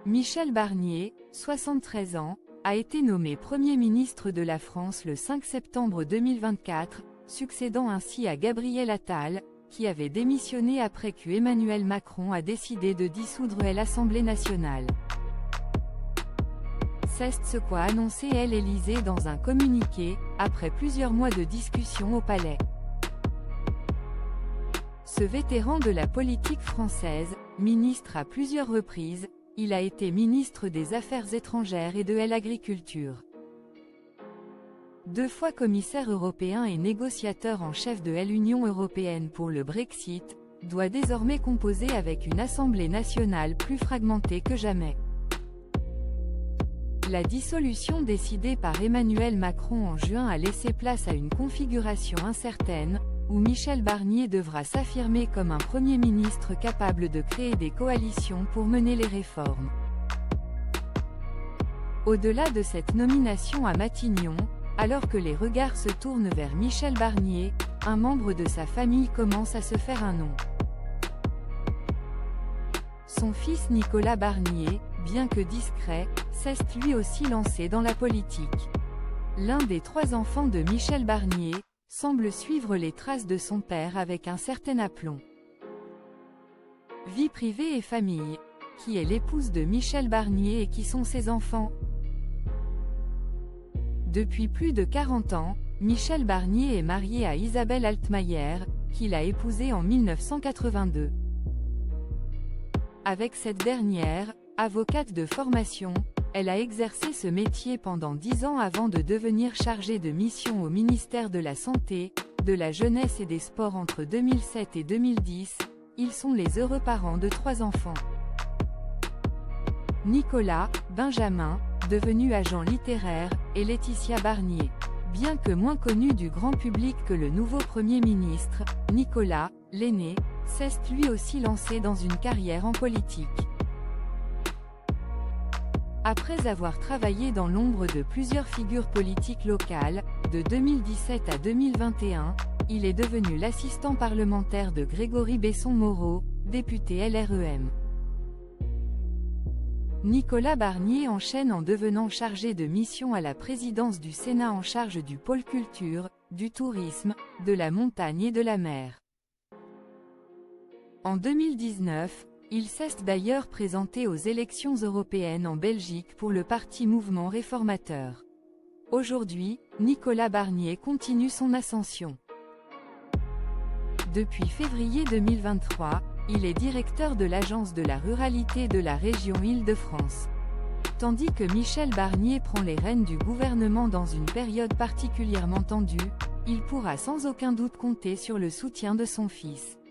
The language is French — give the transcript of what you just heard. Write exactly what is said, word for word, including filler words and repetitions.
Michel Barnier, soixante-treize ans, a été nommé Premier ministre de la France le cinq septembre deux mille vingt-quatre, succédant ainsi à Gabriel Attal, qui avait démissionné après que Emmanuel Macron a décidé de dissoudre l'Assemblée nationale. C'est ce qu'a annoncé l'Élysée dans un communiqué, après plusieurs mois de discussions au Palais. Ce vétéran de la politique française, ministre à plusieurs reprises, il a été ministre des Affaires étrangères et de l'Agriculture. Deux fois commissaire européen et négociateur en chef de l'Union européenne pour le Brexit, doit désormais composer avec une Assemblée nationale plus fragmentée que jamais. La dissolution décidée par Emmanuel Macron en juin a laissé place à une configuration incertaine, où Michel Barnier devra s'affirmer comme un Premier ministre capable de créer des coalitions pour mener les réformes. Au-delà de cette nomination à Matignon, alors que les regards se tournent vers Michel Barnier, un membre de sa famille commence à se faire un nom. Son fils Nicolas Barnier, bien que discret, s'est lui aussi lancé dans la politique. L'un des trois enfants de Michel Barnier, semble suivre les traces de son père avec un certain aplomb. Vie privée et famille. Qui est l'épouse de Michel Barnier et qui sont ses enfants? Depuis plus de quarante ans, Michel Barnier est marié à Isabelle Altmaier, qu'il a épousée en mille neuf cent quatre-vingt-deux. Avec cette dernière, avocate de formation, elle a exercé ce métier pendant dix ans avant de devenir chargée de mission au ministère de la Santé, de la Jeunesse et des Sports entre deux mille sept et deux mille dix. Ils sont les heureux parents de trois enfants. Nicolas, Benjamin, devenu agent littéraire, et Laetitia Barnier. Bien que moins connu du grand public que le nouveau Premier ministre, Nicolas, l'aîné, s'est lui aussi lancé dans une carrière en politique. Après avoir travaillé dans l'ombre de plusieurs figures politiques locales, de deux mille dix-sept à deux mille vingt et un, il est devenu l'assistant parlementaire de Grégory Besson-Moreau, député L R E M. Nicolas Barnier enchaîne en devenant chargé de mission à la présidence du Sénat en charge du pôle culture, du tourisme, de la montagne et de la mer. En deux mille dix-neuf, il s'est d'ailleurs présenté aux élections européennes en Belgique pour le parti Mouvement Réformateur. Aujourd'hui, Nicolas Barnier continue son ascension. Depuis février deux mille vingt-trois, il est directeur de l'Agence de la ruralité de la région Île-de-France. Tandis que Michel Barnier prend les rênes du gouvernement dans une période particulièrement tendue, il pourra sans aucun doute compter sur le soutien de son fils.